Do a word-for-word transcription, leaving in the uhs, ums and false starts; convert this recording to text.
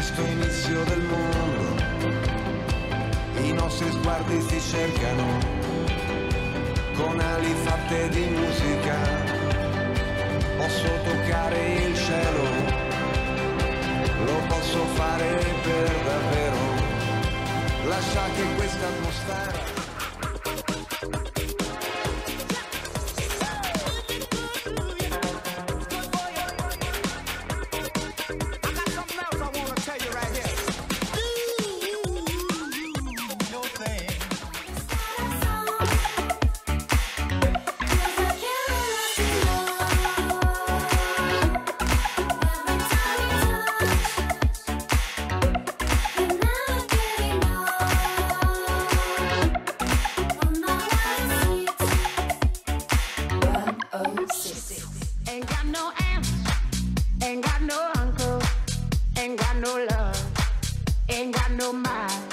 questo inizio del mondo, i nostri sguardi si cercano, con ali fatte di musica, posso toccare il cielo, lo posso fare per davvero, lascia che questa atmosfera. Ain't got no aunt, ain't got no uncle, ain't got no love, ain't got no mind.